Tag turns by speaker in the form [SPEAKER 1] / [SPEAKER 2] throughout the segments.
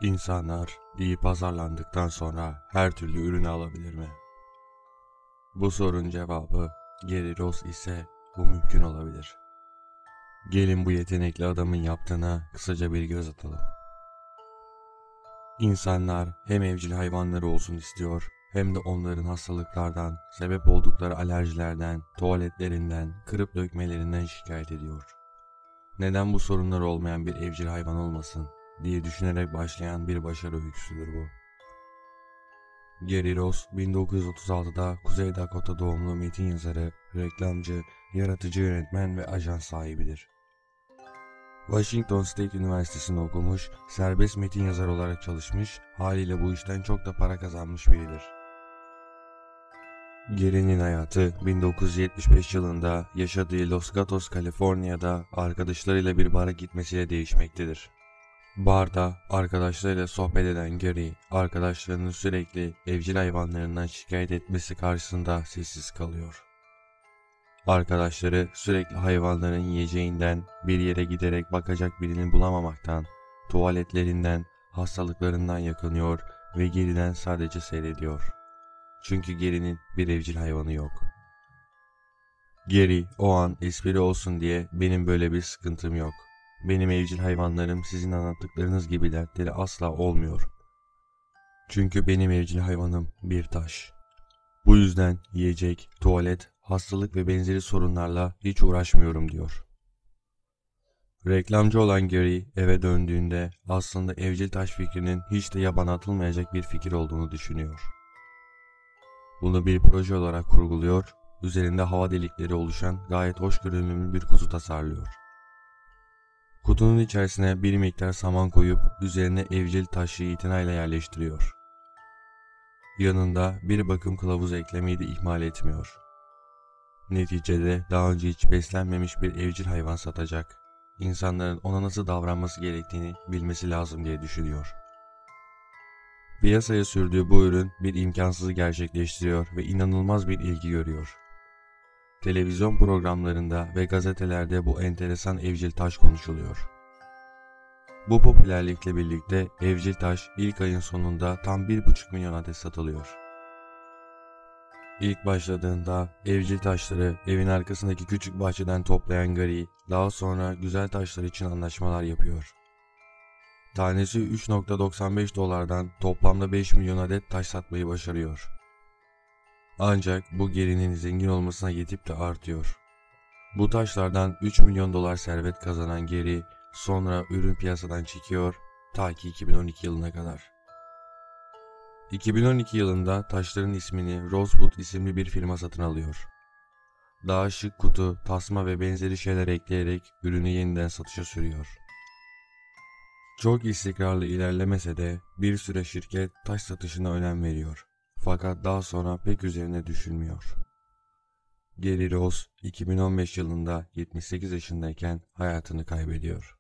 [SPEAKER 1] İnsanlar iyi pazarlandıktan sonra her türlü ürünü alabilir mi? Bu sorunun cevabı Gary Ross ise bu mümkün olabilir. Gelin bu yetenekli adamın yaptığına kısaca bir göz atalım. İnsanlar hem evcil hayvanları olsun istiyor hem de onların hastalıklardan, sebep oldukları alerjilerden, tuvaletlerinden, kırıp dökmelerinden şikayet ediyor. Neden bu sorunlar olmayan bir evcil hayvan olmasın diye düşünerek başlayan bir başarı öyküsüdür bu. Gary Ross 1936'da Kuzey Dakota doğumlu metin yazarı, reklamcı, yaratıcı yönetmen ve ajans sahibidir. Washington State Üniversitesi'nde okumuş, serbest metin yazarı olarak çalışmış, haliyle bu işten çok da para kazanmış biridir. Gary'nin hayatı 1975 yılında yaşadığı Los Gatos, Kaliforniya'da arkadaşlarıyla bir bara gitmesiyle değişmektedir. Barda arkadaşlarıyla sohbet eden Gary, arkadaşlarının sürekli evcil hayvanlarından şikayet etmesi karşısında sessiz kalıyor. Arkadaşları sürekli hayvanların yiyeceğinden, bir yere giderek bakacak birini bulamamaktan, tuvaletlerinden, hastalıklarından yakınıyor ve Gary'den sadece seyrediyor. Çünkü Gary'nin bir evcil hayvanı yok. Gary o an espri olsun diye benim böyle bir sıkıntım yok. Benim evcil hayvanlarım sizin anlattıklarınız gibi dertleri asla olmuyor. Çünkü benim evcil hayvanım bir taş. Bu yüzden yiyecek, tuvalet, hastalık ve benzeri sorunlarla hiç uğraşmıyorum diyor. Reklamcı olan Gary eve döndüğünde aslında evcil taş fikrinin hiç de yabana atılmayacak bir fikir olduğunu düşünüyor. Bunu bir proje olarak kurguluyor, üzerinde hava delikleri oluşan gayet hoş görünümlü bir kutu tasarlıyor. Kutunun içerisine bir miktar saman koyup üzerine evcil taşı itinayla yerleştiriyor. Yanında bir bakım kılavuzu eklemeyi de ihmal etmiyor. Neticede daha önce hiç beslenmemiş bir evcil hayvan satacak, insanların ona nasıl davranması gerektiğini bilmesi lazım diye düşünüyor. Piyasaya sürdüğü bu ürün bir imkansızı gerçekleştiriyor ve inanılmaz bir ilgi görüyor. Televizyon programlarında ve gazetelerde bu enteresan evcil taş konuşuluyor. Bu popülerlikle birlikte evcil taş ilk ayın sonunda tam 1,5 milyon adet satılıyor. İlk başladığında evcil taşları evin arkasındaki küçük bahçeden toplayan Gary, daha sonra güzel taşlar için anlaşmalar yapıyor. Tanesi 3,95 dolardan toplamda 5 milyon adet taş satmayı başarıyor. Ancak bu Gary'nin zengin olmasına yetip de artıyor. Bu taşlardan 3 milyon dolar servet kazanan Gary, sonra ürün piyasadan çekiyor ta ki 2012 yılına kadar. 2012 yılında taşların ismini Rosewood isimli bir firma satın alıyor. Daha şık kutu, tasma ve benzeri şeyler ekleyerek ürünü yeniden satışa sürüyor. Çok istikrarlı ilerlemese de bir süre şirket taş satışına önem veriyor. Fakat daha sonra pek üzerine düşünmüyor. Gary Ross 2015 yılında 78 yaşındayken hayatını kaybediyor.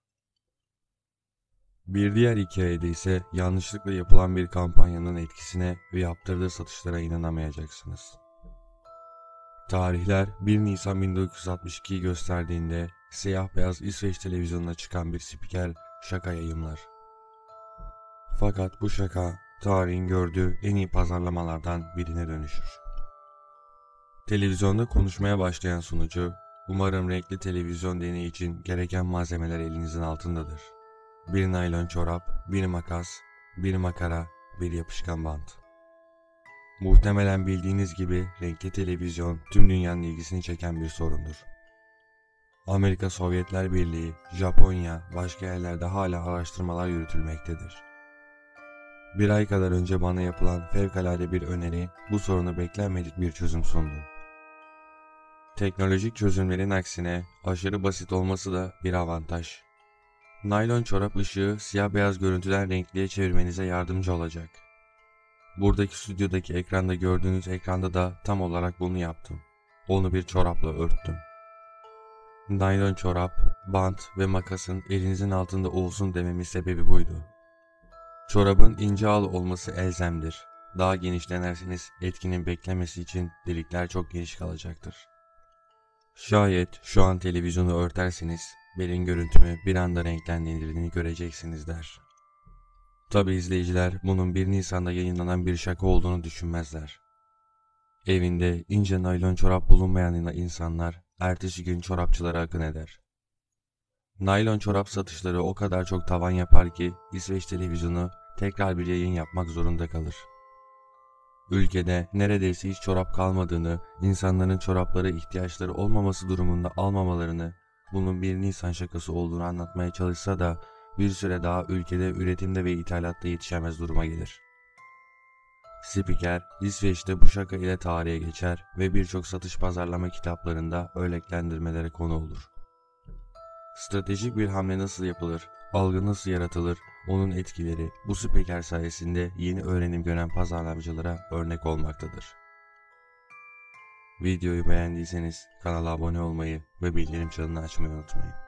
[SPEAKER 1] Bir diğer hikayede ise yanlışlıkla yapılan bir kampanyanın etkisine ve yaptırdığı satışlara inanamayacaksınız. Tarihler 1 Nisan 1962'yi gösterdiğinde siyah beyaz İsveç televizyonuna çıkan bir spiker şaka yayımlar. Fakat bu şaka tarihin gördüğü en iyi pazarlamalardan birine dönüşür. Televizyonda konuşmaya başlayan sunucu, "Umarım renkli televizyon deneyi için gereken malzemeler elinizin altındadır. Bir naylon çorap, bir makas, bir makara, bir yapışkan bant." Muhtemelen bildiğiniz gibi renkli televizyon tüm dünyanın ilgisini çeken bir sorundur. Amerika Sovyetler Birliği, Japonya, başka yerlerde hala araştırmalar yürütülmektedir. Bir ay kadar önce bana yapılan fevkalade bir öneri bu sorunu beklenmedik bir çözüm sundu. Teknolojik çözümlerin aksine aşırı basit olması da bir avantaj. Naylon çorap ışığı siyah beyaz görüntüden renkliye çevirmenize yardımcı olacak. Buradaki stüdyodaki ekranda gördüğünüz ekranda da tam olarak bunu yaptım. Onu bir çorapla örttüm. Naylon çorap, bant ve makasın elinizin altında olsun dememin sebebi buydu. Çorabın ince ağlı olması elzemdir. Daha geniş denerseniz etkinin beklemesi için delikler çok geniş kalacaktır. Şayet şu an televizyonu örterseniz benim görüntümü bir anda renklendirdiğini göreceksiniz der. Tabi izleyiciler bunun 1 Nisan'da yayınlanan bir şaka olduğunu düşünmezler. Evinde ince naylon çorap bulunmayan insanlar ertesi gün çorapçılara akın eder. Naylon çorap satışları o kadar çok tavan yapar ki İsveç televizyonu tekrar bir yayın yapmak zorunda kalır. Ülkede neredeyse hiç çorap kalmadığını, insanların çoraplara ihtiyaçları olmaması durumunda almamalarını, bunun 1 Nisan şakası olduğunu anlatmaya çalışsa da bir süre daha ülkede üretimde ve ithalatta yetişemez duruma gelir. Spiker, İsveç'te bu şaka ile tarihe geçer ve birçok satış pazarlama kitaplarında örneklendirmelere konu olur. Stratejik bir hamle nasıl yapılır, algı nasıl yaratılır, onun etkileri bu spiker sayesinde yeni öğrenim gören pazarlamacılara örnek olmaktadır. Videoyu beğendiyseniz kanala abone olmayı ve bildirim çanını açmayı unutmayın.